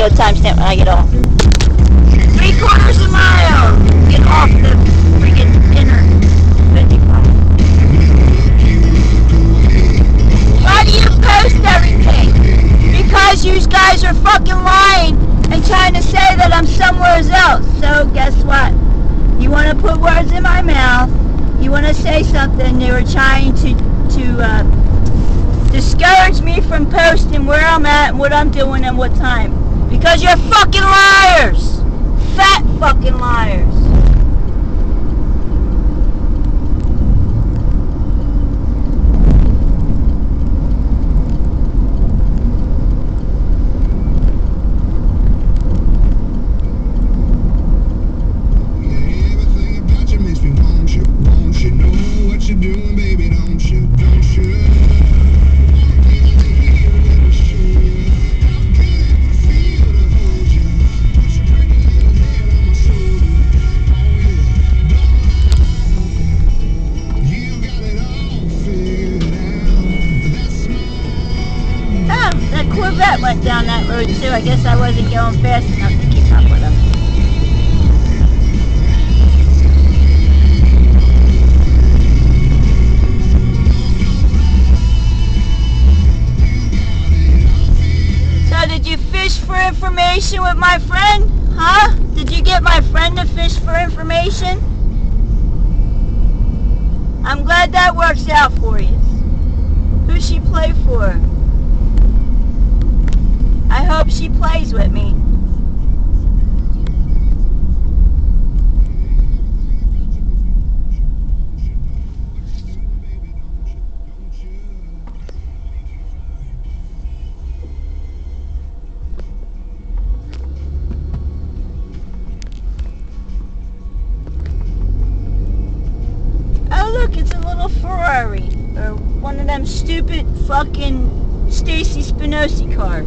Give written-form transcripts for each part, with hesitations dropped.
video timestamp when I get off. 3/4 of a mile. Get off the freaking inner 55. Why do you post everything? Because you guys are fucking lying and trying to say that I'm somewhere else. So guess what? You want to put words in my mouth. You want to say something. They were trying to discourage me from posting where I'm at and what I'm doing and what time. Because you're fucking liars. Fat fucking liars. Corvette went down that road too. I guess I wasn't going fast enough to keep up with him. So did you fish for information with my friend? Huh? Did you get my friend to fish for information? I'm glad that works out for you. Who's she play for? I hope she plays with me. Oh look, it's a little Ferrari. Or one of them stupid fucking Stacy Spinosi cars.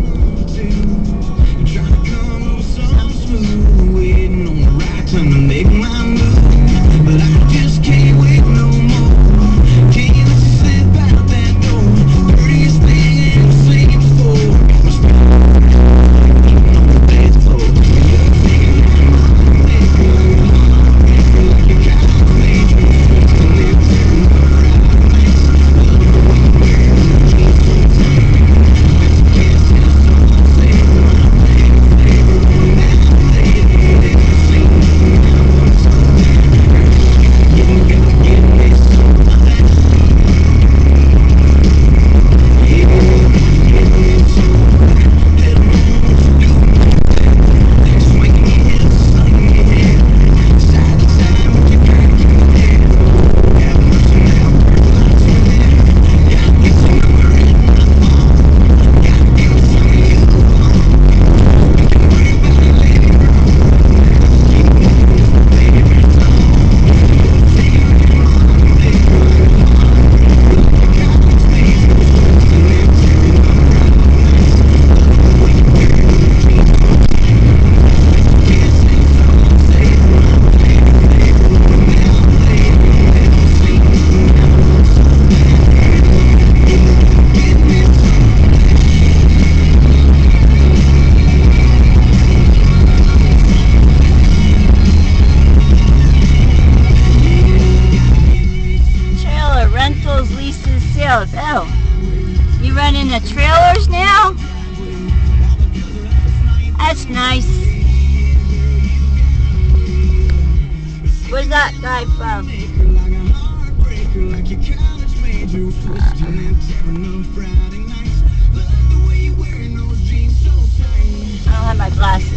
Waiting on the right time to make my move, but I just can't wait no more. Can't you slip out that door? Prettiest thing I ever seen before. On the dance floor, oh, you running the trailers now? That's nice. Where's that guy from? I don't have my glasses.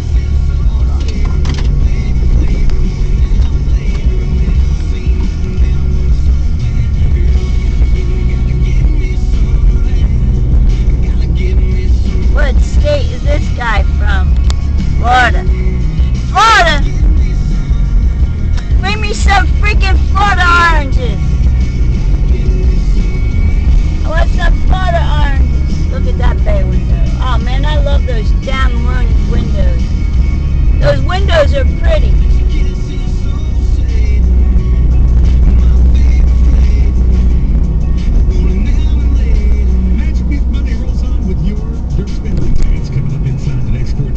What state is this guy from? Florida. Florida! Bring me some freaking Florida oranges. I want some Florida oranges. Look at that bay window. Oh man, I love those damn windows. Those windows are pretty. Magic Beef Monday rolls on with your Dirt Spin. It's coming up inside the next 14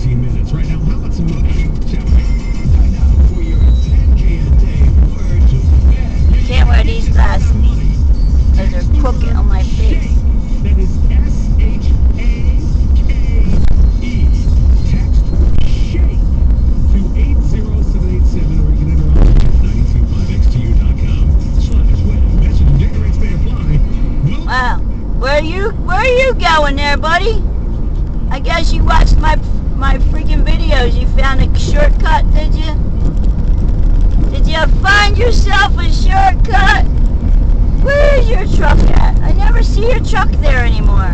Where are you going there, buddy? I guess you watched my freaking videos. You found a shortcut, did you? Did you find yourself a shortcut? Where's your truck at? I never see your truck there anymore.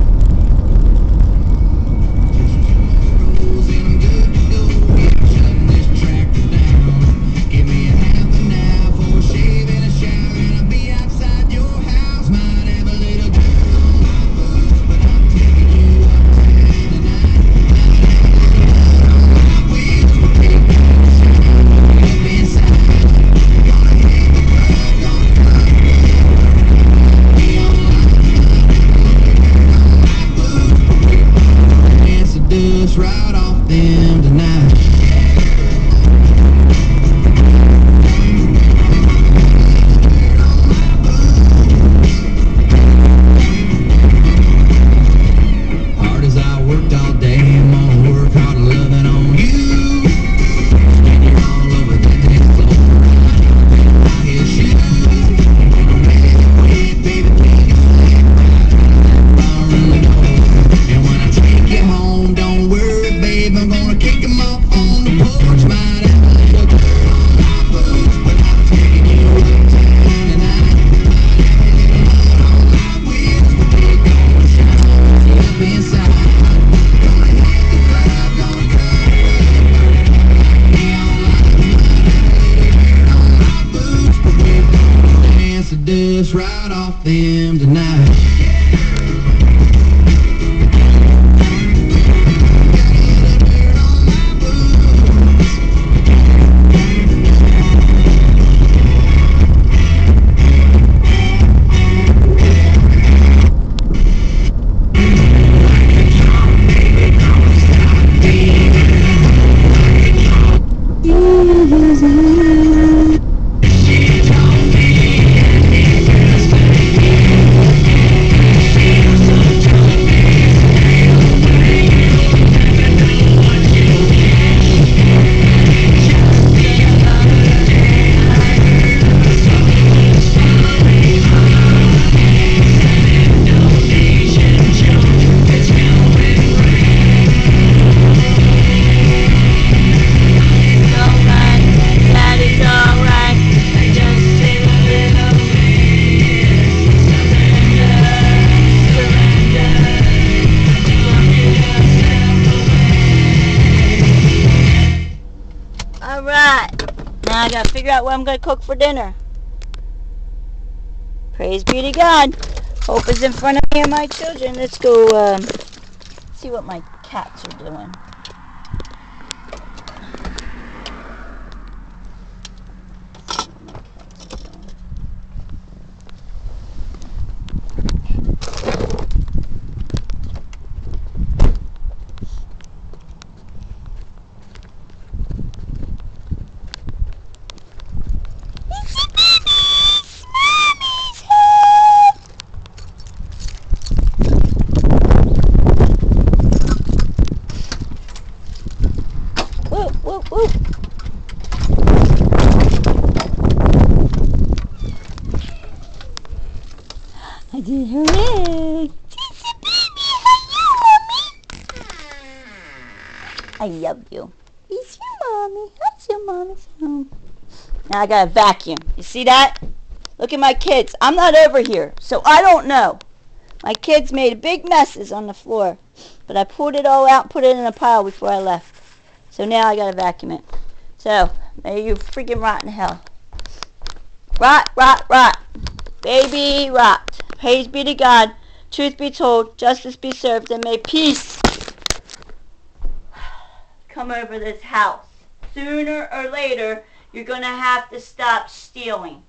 Right off them tonight. Hard as I worked all day, I'm gonna work hard loving on you. And you're all over the dance floor. I hear shoes. Baby, take it far in the door. And when I take you home, don't worry, babe, I'm gonna kick 'em off on the porch. Might have a little girl on my boots, but I'm taking you uptown tonight. Might have a little mud on my wheels, but they're gonna shine up inside. Gonna hit the club, gonna cut it up. Neon lights, might have a little dirt on my boots, but we're gonna dance the dust right off them tonight. Now I gotta figure out what I'm gonna cook for dinner. Praise be to God. Hope is in front of me and my children. Let's go see what my cats are doing. Whoop, whoop. I did her leg. I love you. It's your mommy. That's your mommy's home. Now I gotta vacuum. You see that? Look at my kids. I'm not over here, so I don't know. My kids made big messes on the floor, but I pulled it all out and put it in a pile before I left. So now I gotta vacuum it. So, may you freaking rot in hell. Rot, rot, rot. Baby rot. Praise be to God. Truth be told, justice be served, and may peace come over this house. Sooner or later, you're gonna have to stop stealing.